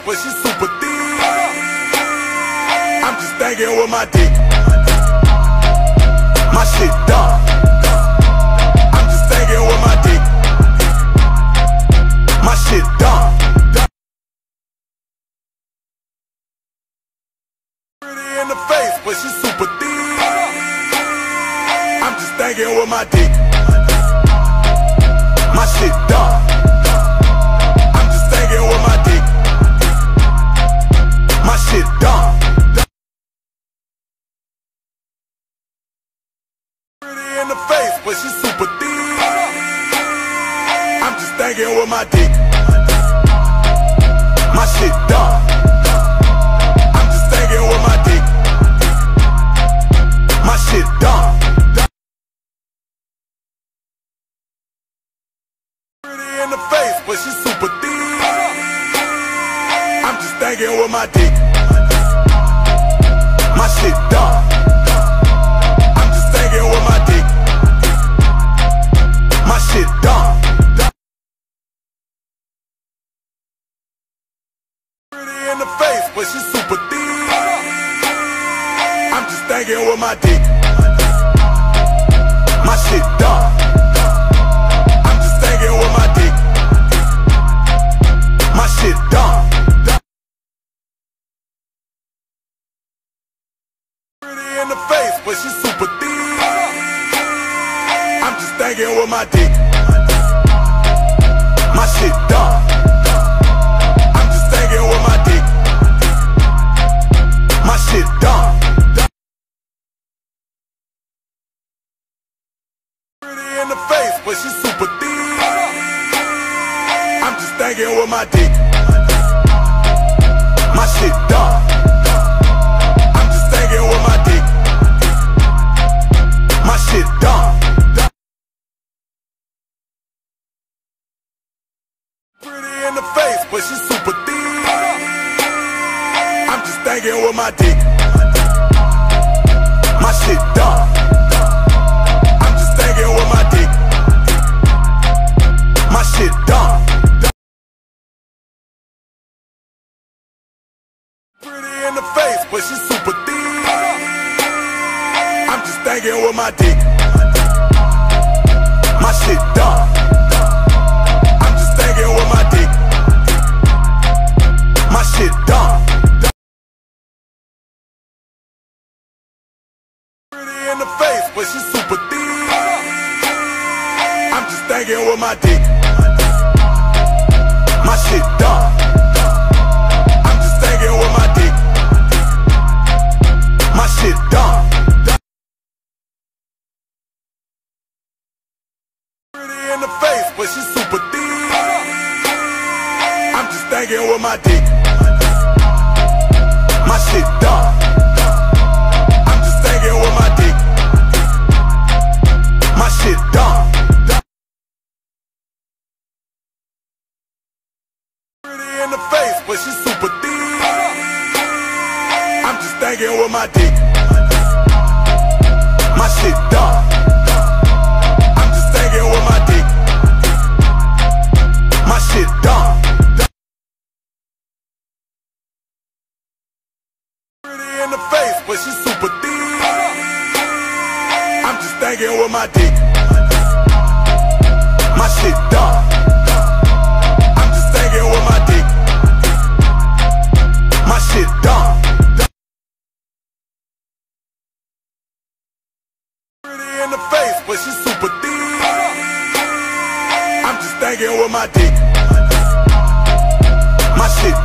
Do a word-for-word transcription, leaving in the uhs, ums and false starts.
but she super thick. I'm just thinking with my dick. My shit dumb. I'm just thinking with my dick. My shit dumb. Pretty in the face, but she super thick. I'm just thinking with my dick. My shit dumb. I'm just thinking with my dick. My shit dumb. Pretty in the face, but she super thick. I'm just thinking with my dick. My shit dumb. I'm just thinking with my dick. My shit dumb. Pretty in the face, but she super thick. I'm just thinking with my dick. My shit dumb. I'm just thinking with my dick. My shit dumb. Pretty in the face, but she super thick. I'm just thinking with my dick. My shit dumb. I'm just thinking with my dick. My shit dumb. Pretty in the face, but she super thick. I'm just thinking with my dick. My shit dumb. I'm just thinking with my dick. My shit dumb. Pretty in the face, but she super thick. I'm just thinking with my dick. My shit dumb. I'm just thinking with my dick. My shit dumb. Pretty in the face, but she super thick. I'm just thinking with my dick. My shit dumb. I'm just thinking with my dick. My shit dumb. Pretty in the face, but she super thick. I'm just thinking with my dick. My shit dumb. I'm just thinking with my dick. My shit dumb. Pretty in the face, but she super thick. I'm just thinking with my dick. My shit dumb. I'm just thinking with my dick. My shit dumb. Pretty in the face, but she super thick. I'm just thinking with my dick. My shit dumb. I'm just thinking with my dick. My shit dumb. Pretty in the face, but she super thick. I'm just thinking with my dick. My shit dumb. I'm just thinking with my dick. My shit dumb. Pretty in the face, but she super thick. I'm just thinking with my dick. My shit dumb. I'm just thinking with my dick. My shit dumb. Pretty in the face, but she super thick. I'm just thinking with my dick. My shit